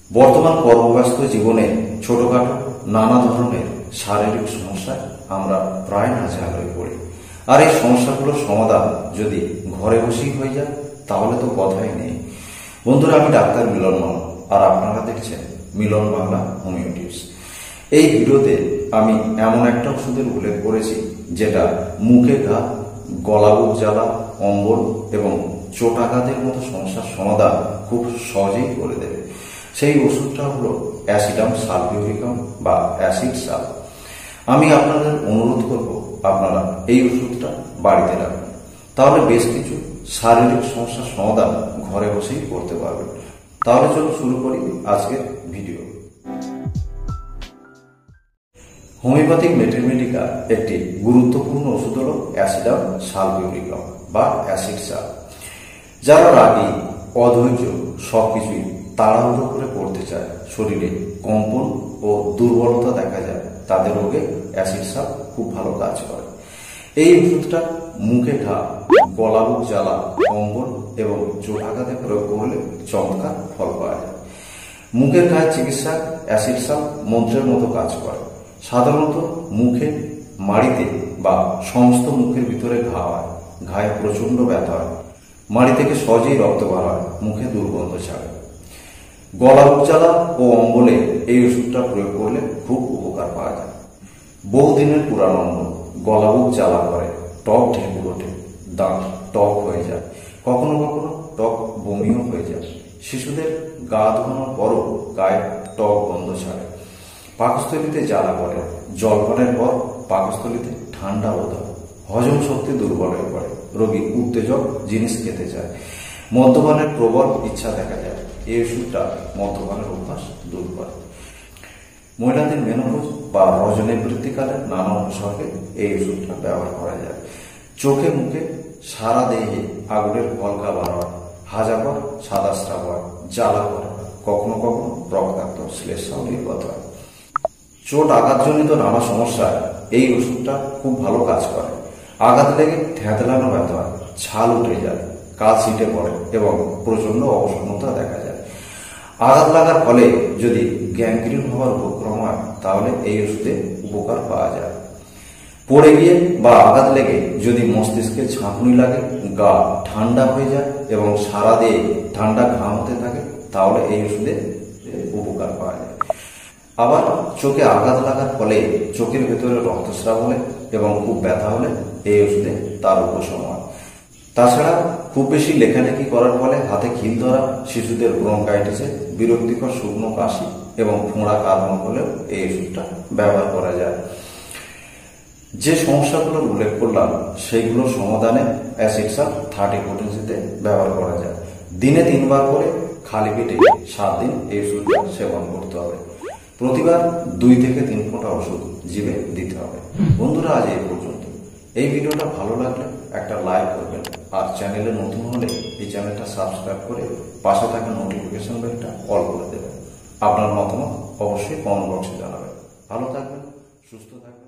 বর্তমান কর্মব্যস্ত জীবনে ছোটখাটো নানা ধরনের শারীরিক সমস্যায় আমরা প্রায় নাজেহাল হয়ে পড়ি। আর এই সমস্যাগুলোর সমাধান যদি ঘরে বসেই হয়ে যায় তাহলে তো কথাই নেই। বন্ধুরা, আমি ডাক্তার মিলন মাল, আর আপনারা দেখছেন মিলন বাংলা হোমিও টিপস। এই ভিডিওতে আমি এমন একটা ওষুধের উল্লেখ করেছি যেটা মুখে ঘা, গলা বুক জ্বালা, অম্বল এবং চোটাঘাতের মতো সমস্যার সমাধান খুব সহজেই করে দেবে। সেই ওষুধটা হলো অ্যাসিডাম সালফিউরিকাম বা অ্যাসিড সাল। আমি আপনাদের অনুরোধ করব আপনারা এই ওষুধটা বাড়িতে রাখবেন, তাহলে বেশ কিছু শারীরিক সমস্যার সমাধান ঘরে বসেই করতে পারবেন। তাহলে চলুন শুরু করি আজকের ভিডিও। হোমিওপ্যাথিক মেটেরমেডিকা একটি গুরুত্বপূর্ণ ওষুধ হল অ্যাসিডাম সালফিউরিকাম বা অ্যাসিড সাল। যারা রাগী, অধৈর্য, সবকিছুই তাড়াহুড়ো করে করতে চায়, শরীরে কম্পন ও দুর্বলতা দেখা যায়, তাদের রোগে অ্যাসিড সাল খুব ভালো কাজ করে। এই ওষুধটা মুখে ঘা, গলা বুক জ্বালা, কম্পন এবং চোটাঘাতে প্রয়োগ করলে চমৎকার ফল পাওয়া যায়। মুখের ঘায়ের চিকিৎসা অ্যাসিড সাল মন্ত্রের মতো কাজ করে। সাধারণত মুখে, মাড়িতে বা সমস্ত মুখের ভিতরে ঘা হয়, ঘায়ে প্রচন্ড ব্যথা হয়, মাড়ি থেকে সহজেই রক্ত বার হয়, মুখে দুর্গন্ধ ছাড়ে। গলা বুক জ্বালা ও অম্বলে এই ওষুধটা প্রয়োগ করলে খুব উপকার পাওয়া যায়। বহুদিনের পুরানো অম্বল, গলা বুক জ্বালা করে, টক ঢেকুর ওঠে, দাঁত টক হয়ে যায়, কখনো কখনো টক বমিও হয়ে যায়। শিশুদের গা ধোয়ানোর পরও গায়ে টক গন্ধ ছাড়ে। পাকস্থলীতে জ্বালা করে, জলপানের পর পাকস্থলীতে ঠান্ডা বোধ হয়, হজম শক্তি দুর্বল হয়ে পড়ে, রোগী উত্তেজক জিনিস খেতে চায়, মদ্যপানের প্রবল ইচ্ছা দেখা যায়। এই ওষুধটা মদ্যপানের অভ্যাস দূর করে। মহিলাদের মেনোপজ বা রজনীবৃত্তিকালের নানা উপসর্গে এই ওষুধটা ব্যবহার করা যায়। চোখে মুখে সারা দেহে আগুনের ভলকা বার হয়, হাজাকর সাদা স্রাব হয়, জ্বালা করে, কখনো কখনো রক্তাক্ত শ্লেষ্মাও নির্গত হয়। চোট আঘাতজনিত নানা সমস্যায় এই ওষুধটা খুব ভালো কাজ করে। আঘাত লেগে থ্যাঁতলানো ব্যথা হয়, ছাল উঠে যায়, কাজ ছিটে পড়ে এবং প্রচন্ড অবসন্নতা দেখা যায়। আঘাত লাগার ফলে যদি গ্যাংগ্রিন হওয়ার উপক্রম হয় তাহলে এই ওষুধে উপকার পাওয়া যায়। পড়ে গিয়ে বা আঘাত লেগে যদি মস্তিষ্কে ঝাঁকুনি লাগে, গা ঠান্ডা হয়ে যায় এবং সারা দেহে ঠান্ডা ঘাম হতে থাকে, তাহলে এই ওষুধে উপকার পাওয়া যায়। আবার চোখে আঘাত লাগার ফলে চোখের ভেতরে রক্তস্রাব হলে এবং খুব ব্যথা হলে এই ওষুধে তার উপশম হয়। তাছাড়া খুব বেশি লেখালেখি করার ফলে হাতে খিল ধরা, শিশুদের ব্রঙ্কাইটিসে বিরক্তিকর শুকনো কাশি এবং ফোঁড়া কারণ হলেও এই ওষুধটা ব্যবহার করা যায়। যে সমস্যাগুলোর উল্লেখ করলাম সেইগুলোর সমাধানে অ্যাসিড সাল 30 পোটেন্সিতে ব্যবহার করা যায়। দিনে 3 বার করে খালি পেটে 7 দিন এই ওষুধটা সেবন করতে হবে। প্রতিবার 2 থেকে 3 ফোঁটা ওষুধ জিভে দিতে হবে। বন্ধুরা, আজ এই পর্যন্ত। এই ভিডিওটা ভালো লাগলে একটা লাইক করবেন, আর চ্যানেলে নতুন হলে এই চ্যানেলটা সাবস্ক্রাইব করে পাশে থাকা নোটিফিকেশন বেলটা অল করে দেবেন। আপনার মতামত অবশ্যই কমেন্ট বক্সে জানাবেন। ভালো থাকবেন, সুস্থ থাকবেন।